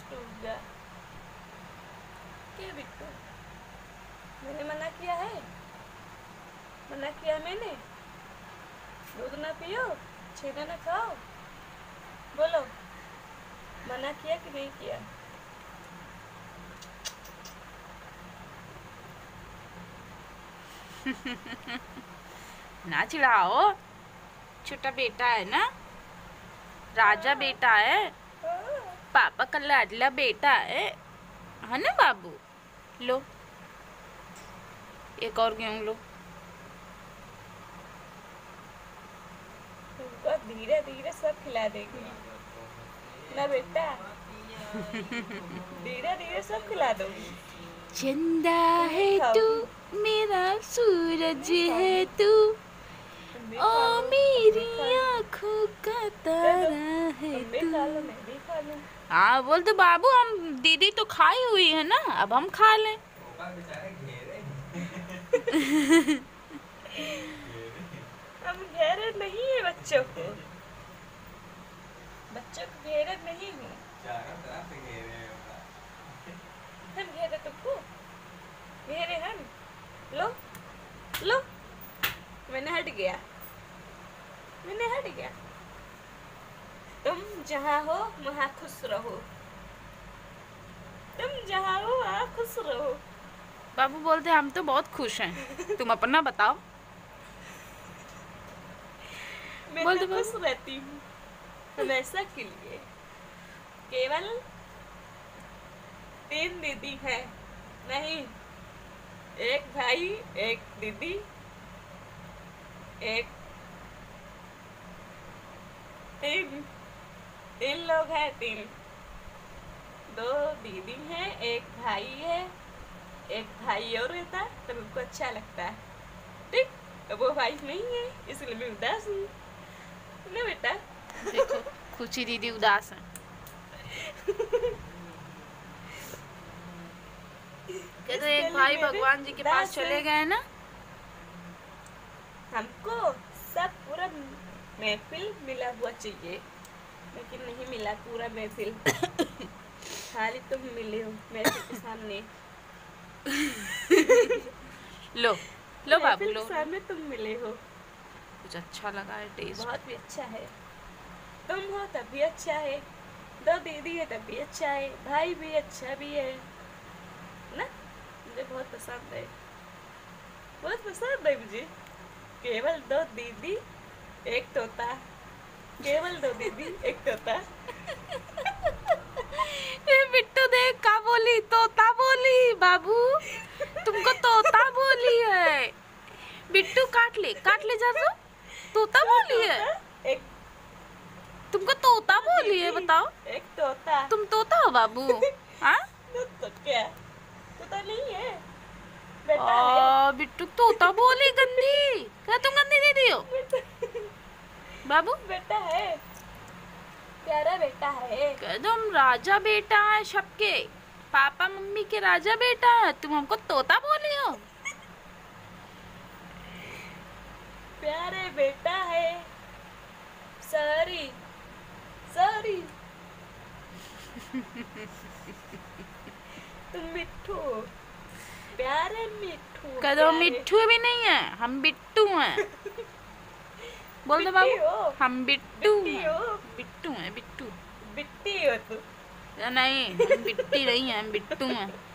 बिट्टू जा। क्या बिट्टू? मैंने मना किया है? मना किया मैंने? दूध ना पियो, छेना ना खाओ। बोलो, मना किया कि नहीं किया? ना चिढ़ाओ, छोटा बेटा है ना, राजा बेटा है, पापा का लाडला बेटा है ना बाबू। लो एक और गेहूं लो। तुमको धीरे धीरे सब खिला देगी ना बेटा, धीरे धीरे सब खिला दूंगी। चंदा है तू, मेरा सूरज है तू, ओ मेरी आँखों का तारा है तू। मैं भी खा लूं। हाँ बोल तो बाबू, हम दीदी तो खाई हुई है ना, अब हम खा लें। हम घेरे नहीं है बच्चों को, बच्चों को घेरे नहीं है। हम घेरे तुमको, घेरे हम। लो लो, मैंने हट गया, मैंने हट गया। तुम जहाँ हो वहाँ खुश रहो, तुम जहाँ हो वहाँ खुश रहो। बाबू बोलते हम तो बहुत खुश हैं, तुम अपना बताओ। मैं बोल तो दो खुश रहती हूँ हमेशा के लिए। केवल 3 दीदी है, नहीं, एक भाई, एक दीदी, एक तीन लोग हैं, 3, 2 दीदी हैं, एक भाई है, एक भाई और रहता है तो उनको अच्छा लगता है। ठीक, अब वो भाई नहीं है इसलिए मैं उदास हूँ ना बेटा। देखो खुशी दीदी उदास है। क्या तो एक भाई भगवान जी के पास चले गए ना। हमको सब पूरा महफिल मिला हुआ चाहिए, लेकिन नहीं मिला पूरा महफिल। खाली तुम मिले हो महफिल के सामने। लो लो बाबू लो। सामने तुम मिले हो, कुछ अच्छा लगा है टेस्ट। बहुत भी अच्छा है। तुम हो तब भी अच्छा है, 2 दीदी है तब भी अच्छा है, भाई भी अच्छा भी है ना। मुझे बहुत पसंद है, बहुत पसंद है मुझे। केवल 2 दीदी एक तोता, केवल 2 दीदी एक तोता। बिट्टू देख का बोली, तोता बोली बाबू, तुमको तोता बोली है। बिट्टू काट ले जा तो, तोता बोली है। एक तुमको तोता बोली है, बताओ। एक तोता। तुम तोता हो बाबू? हाँ तो क्या, तोता नहीं है, बेटा है। बिट्टू तोता बोली गंदी, क्या तुम गंदी दीदी हो बाबू? बेटा है, प्यारा बेटा है। कह दो हम राजा बेटा है सबके, पापा मम्मी के राजा बेटा है, तुम हमको तोता बोली हो। प्यारे बेटा है, सॉरी सॉरी। तुम मिट्ठू हो, प्यारे मिट्ठू। कह दो मिट्ठू भी नहीं है, हम बिट्टू हैं। बोल दो बाबू, हम बिट्टू हैं, बिट्टू हैं, बिट्टू। बिट्टी हो तू? नहीं हम बिट्टी नहीं है, हम बिट्टू हैं।